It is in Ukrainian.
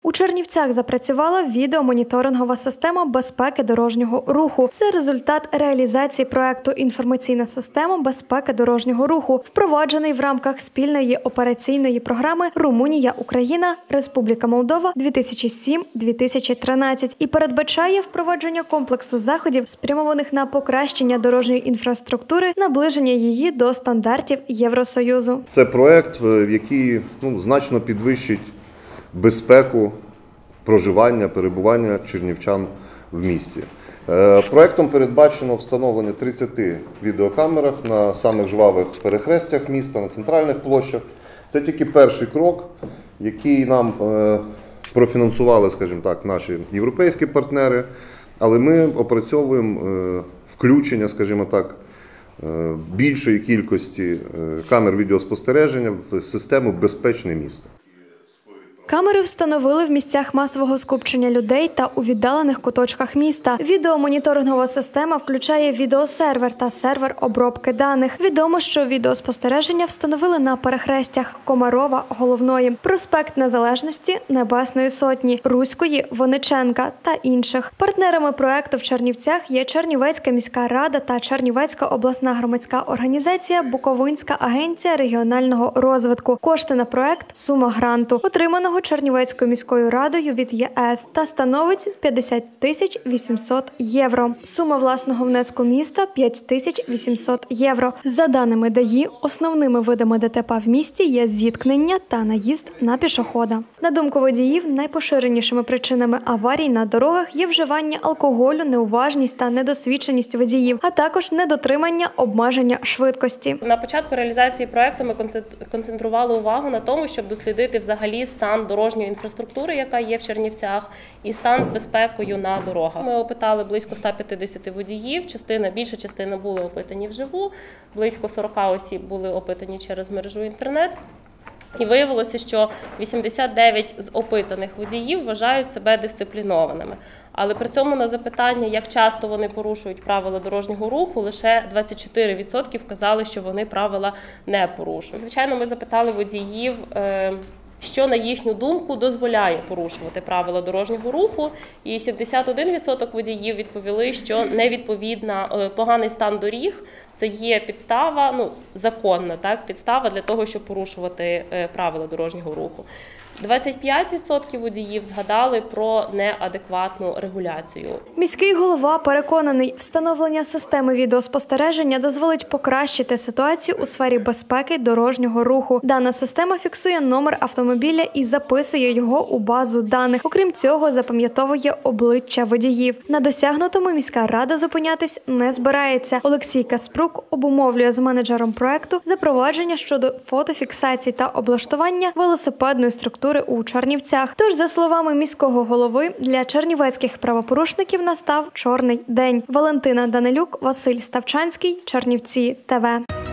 У Чернівцях запрацювала відеомоніторингова система безпеки дорожнього руху. Це результат реалізації проекту «Інформаційна система безпеки дорожнього руху», впроваджений в рамках спільної операційної програми «Румунія-Україна, Республіка Молдова 2007-2013» і передбачає впровадження комплексу заходів, спрямованих на покращення дорожньої інфраструктури, наближення її до стандартів Євросоюзу. Це проект, який значно підвищить безпеку проживання, перебування чернівчан в місті. Проектом передбачено встановлення 30 відеокамер на самих жвавих перехрестях міста, на центральних площах. Це тільки перший крок, який нам профінансували, скажімо так, наші європейські партнери, але ми опрацьовуємо включення, скажімо так, більшої кількості камер відеоспостереження в систему «Безпечне місто». Камери встановили в місцях масового скупчення людей та у віддалених куточках міста. Відеомоніторингова система включає відеосервер та сервер обробки даних. Відомо, що відеоспостереження встановили на перехрестях Комарова, Головної, Проспект Незалежності, Небесної Сотні, Руської, Вониченка та інших. Партнерами проекту в Чернівцях є Чернівецька міська рада та Чернівецька обласна громадська організація «Буковинська агенція регіонального розвитку». Кошти на проект – сума гранту, отриманого Чернівецькою міською радою від ЄС, та становить 50 800 євро. Сума власного внеску міста – 5800 євро. За даними ДАІ, основними видами ДТП в місті є зіткнення та наїзд на пішохода. На думку водіїв, найпоширенішими причинами аварій на дорогах є вживання алкоголю, неуважність та недосвідченість водіїв, а також недотримання обмеження швидкості. На початку реалізації проекту ми концентрували увагу на тому, щоб дослідити взагалі стан дорожньої інфраструктури, яка є в Чернівцях, і стан з безпекою на дорогах. Ми опитали близько 150 водіїв, більша частина були опитані вживу, близько 40 осіб були опитані через мережу інтернет. І виявилося, що 89 з опитаних водіїв вважають себе дисциплінованими. Але при цьому на запитання, як часто вони порушують правила дорожнього руху, лише 24% вказали, що вони правила не порушують. Звичайно, ми запитали водіїв, що, на їхню думку, дозволяє порушувати правила дорожнього руху, і 71% водіїв відповіли, що поганий стан доріг – це є підстава, законна підстава для того, щоб порушувати правила дорожнього руху. 25% водіїв згадали про неадекватну регуляцію. Міський голова переконаний, встановлення системи відеоспостереження дозволить покращити ситуацію у сфері безпеки дорожнього руху. Дана система фіксує номер автомобіля і записує його у базу даних. Окрім цього, запам'ятовує обличчя водіїв. На досягнутому міська рада зупинятись не збирається. Олексій Каспрук обумовлює з менеджером проекту запровадження щодо фотофіксації та облаштування велосипедної структури у Чернівцях. Тож, за словами міського голови, для чернівецьких правопорушників настав чорний день. Валентина Данилюк, Василь Ставчанський, Чернівці ТВ.